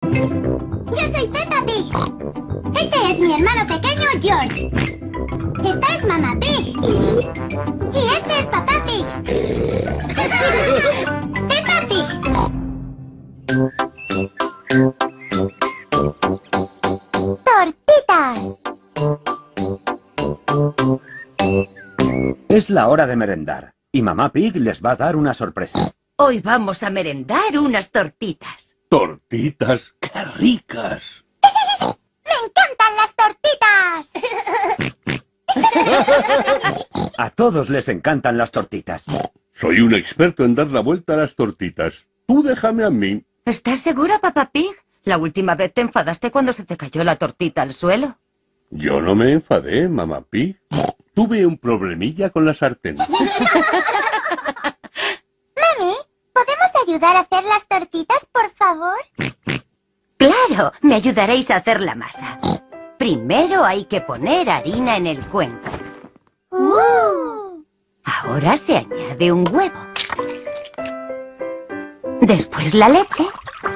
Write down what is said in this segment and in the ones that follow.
Yo soy Peppa Pig. Este es mi hermano pequeño, George. Esta es Mamá Pig. Y este es Papá Pig. Peppa Pig. Tortitas. Es la hora de merendar, y Mamá Pig les va a dar una sorpresa. Hoy vamos a merendar unas tortitas. ¡Tortitas! ¡Qué ricas! ¡Me encantan las tortitas! A todos les encantan las tortitas. Soy un experto en dar la vuelta a las tortitas. Tú déjame a mí. ¿Estás segura, Papá Pig? La última vez te enfadaste cuando se te cayó la tortita al suelo. Yo no me enfadé, Mamá Pig. Tuve un problemilla con la sartén. Mami, ¿podemos ayudar a hacer las tortitas, por favor? Claro, me ayudaréis a hacer la masa. Primero hay que poner harina en el cuenco. Ahora se añade un huevo. Después la leche.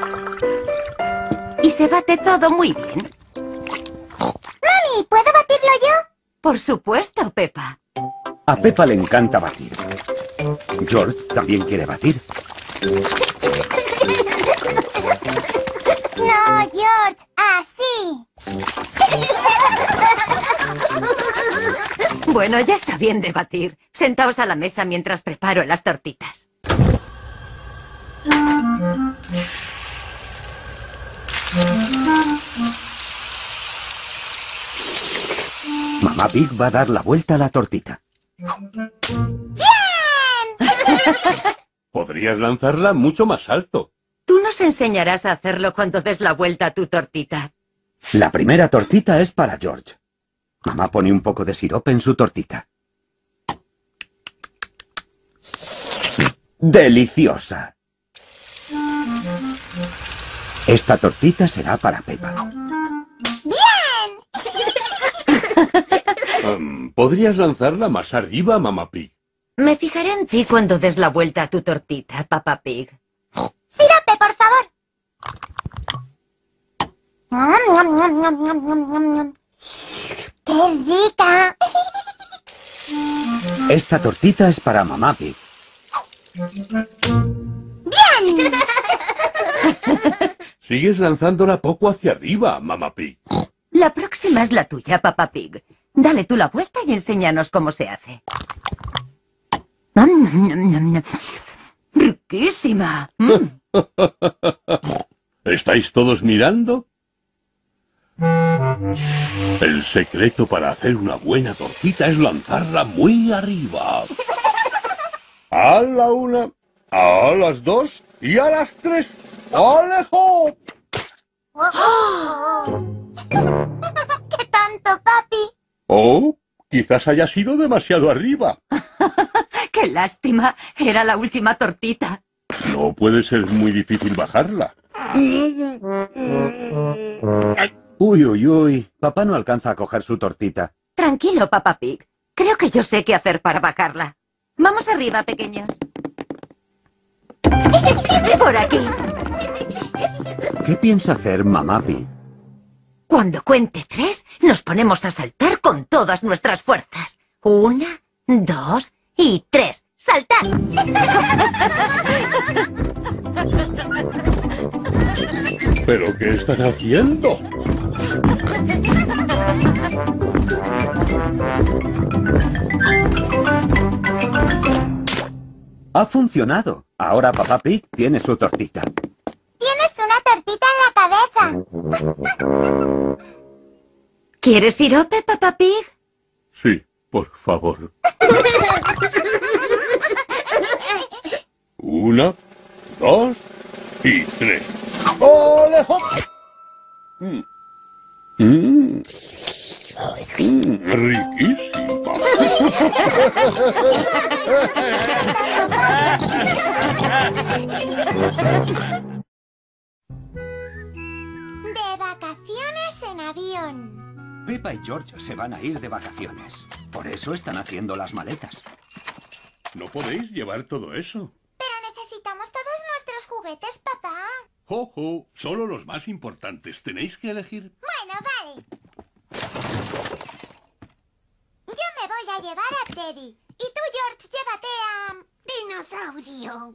Y se bate todo muy bien. Mami, ¿puedo batirlo yo? Por supuesto, Peppa. A Peppa le encanta batir. George también quiere batir. No, George, así. Bueno, ya está bien de batir. Sentaos a la mesa mientras preparo las tortitas. Mamá Pig va a dar la vuelta a la tortita. Podrías lanzarla mucho más alto. Tú nos enseñarás a hacerlo cuando des la vuelta a tu tortita. La primera tortita es para George. Mamá pone un poco de sirope en su tortita. ¡Deliciosa! Esta tortita será para Peppa. ¿Podrías lanzarla más arriba, Mamá Pig? Me fijaré en ti cuando des la vuelta a tu tortita, Papá Pig. Sirope, por favor. ¡Qué rica! Esta tortita es para Mamá Pig. ¡Bien! Sigues lanzándola poco hacia arriba, Mamá Pig. La próxima es la tuya, Papá Pig. Dale tú la vuelta y enséñanos cómo se hace. ¡Riquísima! ¿Estáis todos mirando? El secreto para hacer una buena tortita es lanzarla muy arriba. A la una, a las dos y a las tres. ¡Alejo! ¡Qué tonto, papi! Oh, quizás haya sido demasiado arriba. ¡Qué lástima! Era la última tortita. No puede ser muy difícil bajarla. Uy, uy, uy. Papá no alcanza a coger su tortita. Tranquilo, Papá Pig. Creo que yo sé qué hacer para bajarla. Vamos arriba, pequeños. Por aquí. ¿Qué piensa hacer Mamá Pig? Cuando cuente 3, nos ponemos a saltar con todas nuestras fuerzas. 1, 2 y 3. ¡Saltar! ¿Pero qué están haciendo? Ha funcionado. Ahora Papá Pig tiene su tortita. Tienes una tortita en la cabeza. ¿Quieres sirope, Papá Pig? Sí, por favor. 1, 2 y 3. ¡Alejo! Riquísima. De vacaciones en avión. Peppa y George se van a ir de vacaciones. Por eso están haciendo las maletas. No podéis llevar todo eso. Pero necesitamos todos nuestros juguetes, papá. ¡Ojo! Solo los más importantes. Tenéis que elegir. Bueno, vale. Yo me voy a llevar a Teddy. Y tú, George, llévate a... Dinosaurio.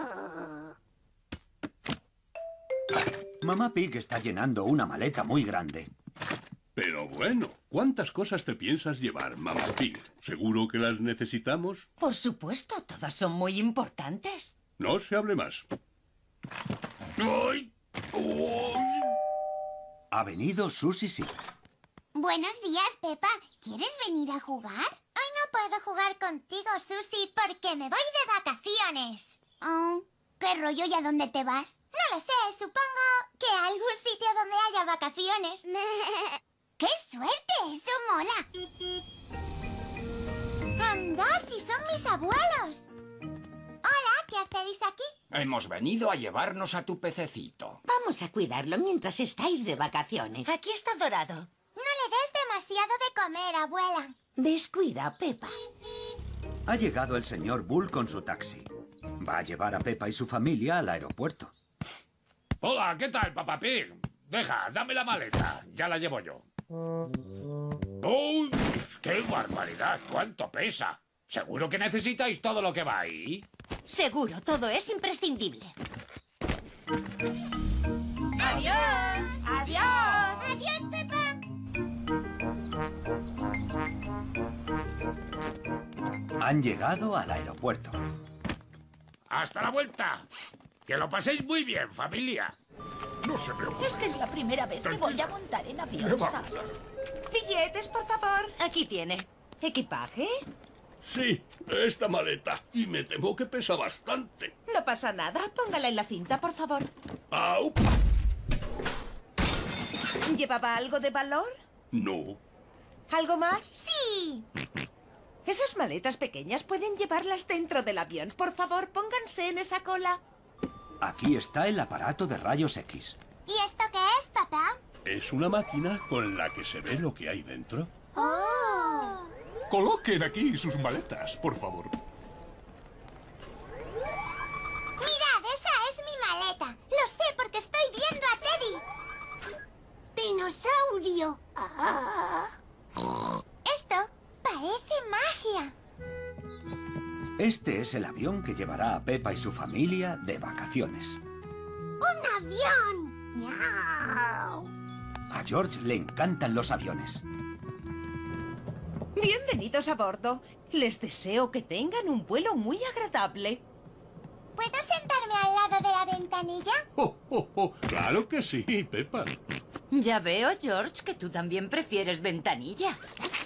Mamá Pig está llenando una maleta muy grande. Pero bueno, ¿cuántas cosas te piensas llevar, Mamá Pig? ¿Seguro que las necesitamos? Por supuesto, todas son muy importantes. No se hable más. ¡Ay! ¡Uy! Ha venido Susie Silk. Buenos días, Peppa. ¿Quieres venir a jugar? Hoy no puedo jugar contigo, Susie, porque me voy de vacaciones. Oh, ¿qué rollo y a dónde te vas? No lo sé, supongo que a algún sitio donde haya vacaciones. ¡Qué suerte! ¡Eso mola! ¡Anda, si son mis abuelos! Hola, ¿qué hacéis aquí? Hemos venido a llevarnos a tu pececito. Vamos a cuidarlo mientras estáis de vacaciones. Aquí está Dorado. No le des demasiado de comer, abuela. Descuida, Peppa. Ha llegado el señor Bull con su taxi. Va a llevar a Peppa y su familia al aeropuerto. Hola, ¿qué tal, Papá Pig? Deja, dame la maleta. Ya la llevo yo. ¡Uy! ¡Qué barbaridad! ¿Cuánto pesa? ¿Seguro que necesitáis todo lo que va ahí? Seguro, todo es imprescindible. ¡Adiós! ¡Adiós! ¡Adiós, Peppa! Han llegado al aeropuerto. ¡Hasta la vuelta! ¡Que lo paséis muy bien, familia! No se preocupe. Es que es la primera vez que voy a montar en avión, ¿sabes? Billetes, por favor. Aquí tiene. ¿Equipaje? Sí, esta maleta. Y me temo que pesa bastante. No pasa nada. Póngala en la cinta, por favor. ¡Au! ¿Llevaba algo de valor? No. ¿Algo más? ¡Sí! Esas maletas pequeñas pueden llevarlas dentro del avión. Por favor, pónganse en esa cola. Aquí está el aparato de rayos X. ¿Y esto qué es, papá? Es una máquina con la que se ve lo que hay dentro. ¡Oh! Coloquen aquí sus maletas, por favor. ¡Mirad, esa es mi maleta! ¡Lo sé porque estoy viendo a Teddy! ¡Dinosaurio! Esto parece magia. Este es el avión que llevará a Peppa y su familia de vacaciones. ¡Un avión! ¡Miau! A George le encantan los aviones. Bienvenidos a bordo. Les deseo que tengan un vuelo muy agradable. ¿Puedo sentarme al lado de la ventanilla? ¡Oh, oh, oh! ¡Claro que sí, Peppa! Ya veo, George, que tú también prefieres ventanilla.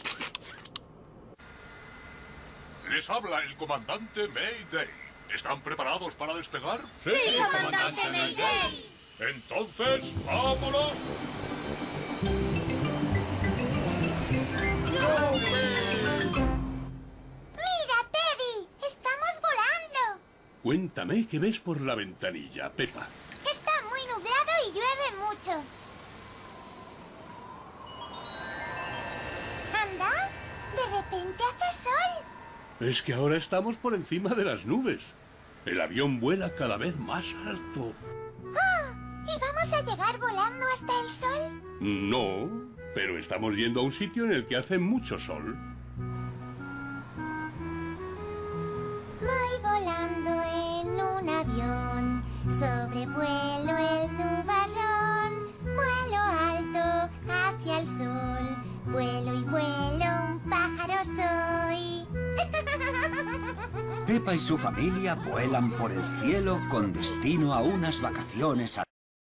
Les habla el comandante Mayday. ¿Están preparados para despegar? ¡Sí, comandante Mayday! Entonces, ¡vámonos! ¡Mira, Teddy! ¡Estamos volando! Cuéntame qué ves por la ventanilla, Peppa. Está muy nublado y llueve mucho. ¿Anda? De repente hace sol. Es que ahora estamos por encima de las nubes. El avión vuela cada vez más alto. ¡Oh! ¿Y vamos a llegar volando hasta el sol? No, pero estamos yendo a un sitio en el que hace mucho sol. Voy volando en un avión, sobrevuelo el nubarrón, vuelo alto hacia el sol, vuelo y vuelo, un pájaro soy. Peppa y su familia vuelan por el cielo con destino a unas vacaciones.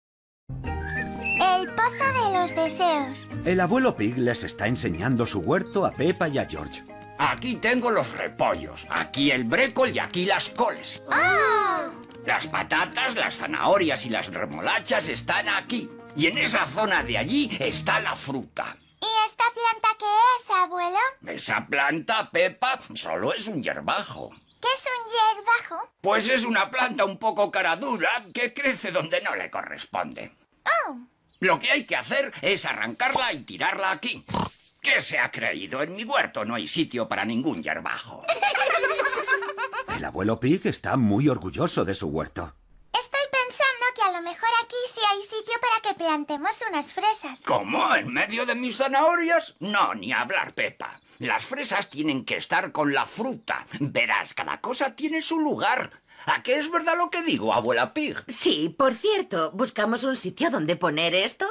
El pozo de los deseos. El abuelo Pig les está enseñando su huerto a Peppa y a George. Aquí tengo los repollos, aquí el brécol y aquí las coles. ¡Oh! Las patatas, las zanahorias y las remolachas están aquí. Y en esa zona de allí está la fruta. ¿Y esta planta qué es, abuelo? Esa planta, Peppa, solo es un hierbajo. ¿Qué es un hierbajo? Pues es una planta un poco caradura que crece donde no le corresponde. ¡Oh! Lo que hay que hacer es arrancarla y tirarla aquí. ¿Qué se ha creído? En mi huerto no hay sitio para ningún hierbajo. El abuelo Pig está muy orgulloso de su huerto. Estoy pensando que a lo mejor aquí plantemos unas fresas. ¿Cómo? ¿En medio de mis zanahorias? No, ni hablar, Pepa. Las fresas tienen que estar con la fruta. Verás, cada cosa tiene su lugar. ¿A qué es verdad lo que digo, abuela Pig? Sí, por cierto, ¿buscamos un sitio donde poner esto?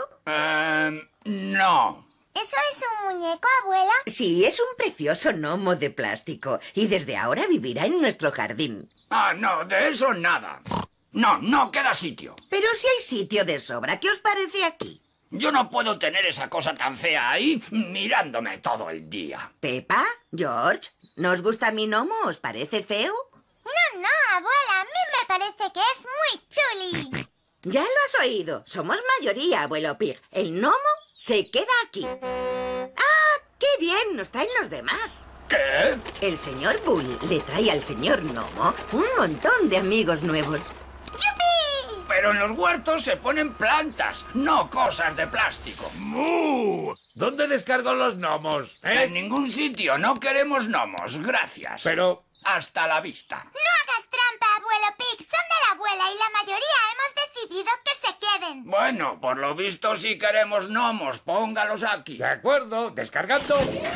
No. ¿Eso es un muñeco, abuela? Sí, es un precioso gnomo de plástico y desde ahora vivirá en nuestro jardín. Ah, no, de eso nada. No queda sitio. Pero si hay sitio de sobra, ¿qué os parece aquí? Yo no puedo tener esa cosa tan fea ahí mirándome todo el día. Pepa, George, ¿no os gusta mi gnomo? ¿Os parece feo? No, abuela, a mí me parece que es muy chuli. Ya lo has oído. Somos mayoría, abuelo Pig. El gnomo se queda aquí. ¡Ah, qué bien! Nos traen los demás. ¿Qué? El señor Bull le trae al señor Gnomo un montón de amigos nuevos. ¡Yupi! Pero en los huertos se ponen plantas, no cosas de plástico. ¡Mu! ¿Dónde descargo los gnomos? En ningún sitio, no queremos gnomos, gracias. Pero... hasta la vista. No hagas trampa, abuelo Pig. Son de la abuela y la mayoría hemos decidido que se queden. Bueno, por lo visto sí queremos gnomos, póngalos aquí. De acuerdo, descargando.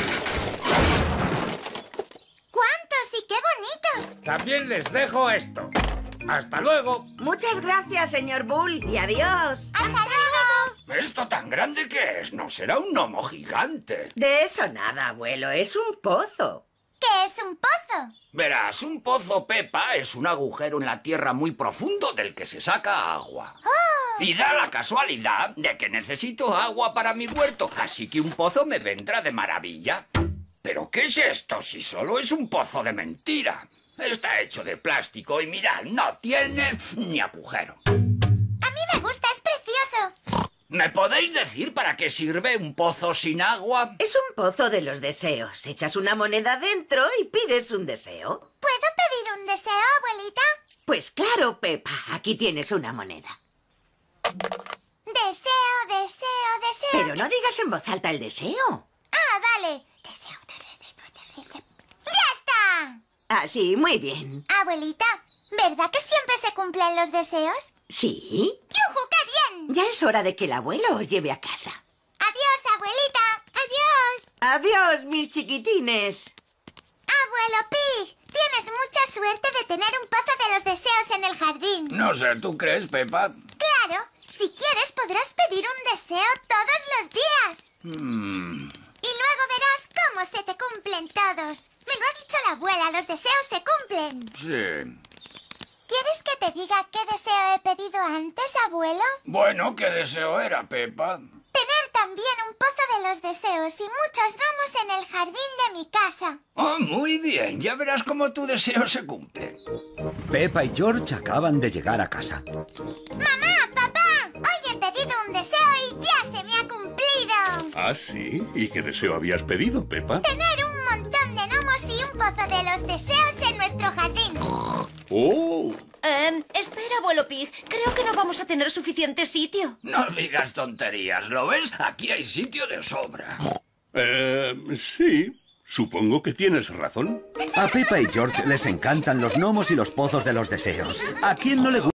¡Cuántos y qué bonitos! También les dejo esto. ¡Hasta luego! Muchas gracias, señor Bull, y adiós. ¡Hasta luego! ¿Esto tan grande que es? ¿No será un gnomo gigante? De eso nada, abuelo, es un pozo. ¿Qué es un pozo? Verás, un pozo, Pepa, es un agujero en la tierra muy profundo del que se saca agua. Y da la casualidad de que necesito agua para mi huerto, así que un pozo me vendrá de maravilla. ¿Pero qué es esto si solo es un pozo de mentira? Está hecho de plástico y mirad, no tiene ni agujero. A mí me gusta, es precioso. ¿Me podéis decir para qué sirve un pozo sin agua? Es un pozo de los deseos. Echas una moneda dentro y pides un deseo. ¿Puedo pedir un deseo, abuelita? Pues claro, Pepa, aquí tienes una moneda. Deseo. Pero no digas en voz alta el deseo. Ah, vale. Deseo. ¡Ya está! Ah, sí, muy bien. Abuelita, ¿verdad que siempre se cumplen los deseos? ¿Sí? ¡Yujú, qué bien! Ya es hora de que el abuelo os lleve a casa. Adiós, abuelita. Adiós. Adiós, mis chiquitines. Abuelo Pig, tienes mucha suerte de tener un pozo de los deseos en el jardín. No sé, ¿tú crees, Pepa? Claro, si quieres podrás pedir un deseo todos los días. Y luego verás cómo se te cumplen todos. Me lo ha dicho la abuela, los deseos se cumplen. Sí. ¿Quieres que te diga qué deseo he pedido antes, abuelo? Bueno, ¿qué deseo era, Pepa? Tener también un pozo de los deseos y muchos gnomos en el jardín de mi casa. Oh, muy bien, ya verás cómo tu deseo se cumple. Peppa y George acaban de llegar a casa. ¡Mamá, papá! Hoy he pedido un deseo y ya se me ha cumplido. ¿Ah, sí? ¿Y qué deseo habías pedido, Pepa? Tener un montón de gnomos y un pozo de los deseos en nuestro jardín. ¡Oh! Espera, abuelo Pig. Creo que no vamos a tener suficiente sitio. No digas tonterías, ¿lo ves? Aquí hay sitio de sobra. Sí. Supongo que tienes razón. A Peppa y George les encantan los gnomos y los pozos de los deseos. ¿A quién no le gusta?